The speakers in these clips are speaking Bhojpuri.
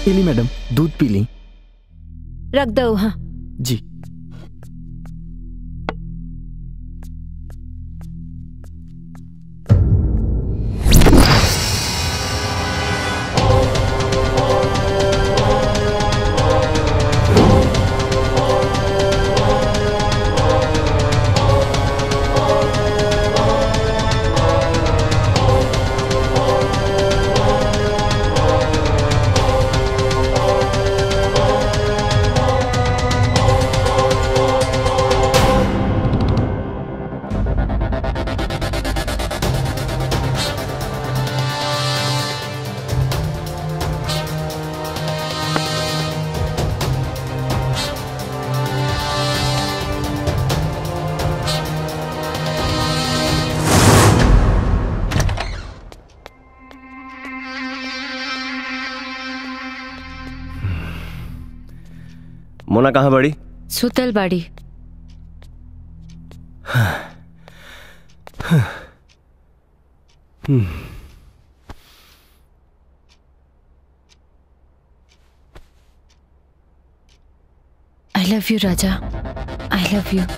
पी ली मैडम, दूध पी ली। रख दो। हाँ जी। मोना कहाँ बड़ी? सुतल बाड़ी। I love you, Raja. I love you.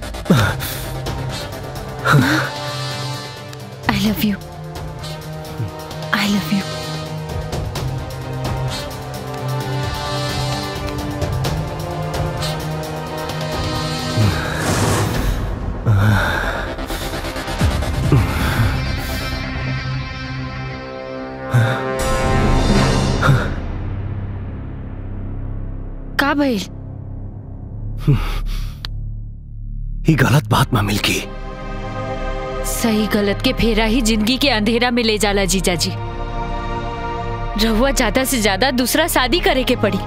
I love you. I love you. का भइल? ही गलत बात में मिलकी। सही गलत के फेरा ही जिंदगी के अंधेरा में ले जाला जीजा जी। रहुआ ज्यादा से ज्यादा दूसरा शादी करे के पड़ी।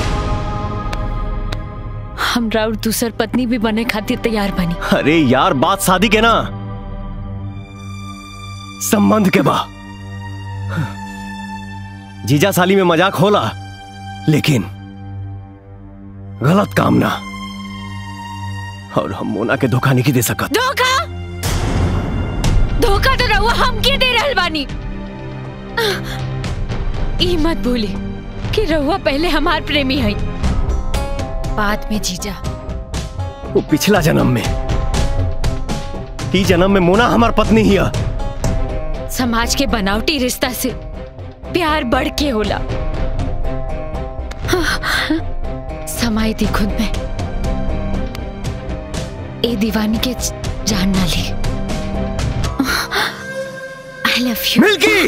हमरा और दूसर पत्नी भी बने खातिर तैयार बनी। अरे यार, बात शादी के ना, संबंध के बा। जीजा साली में मजाक होला, लेकिन गलत काम ना। और हम मोना के धोखा नहीं दे सकत। धोखा? धोखा तो रहुआ हम के दे रहल बानी। ई मत भूली कि रहुआ पहले हमार प्रेमी है, बाद में जीजा। वो पिछला जन्म में, ई जन्म में मोना हमार पत्नी ही है। समाज के बनावटी रिश्ता से प्यार बढ़ के होला। समाई थी खुद में, ए दीवानी के जान ना ली। I love you. मिल्की!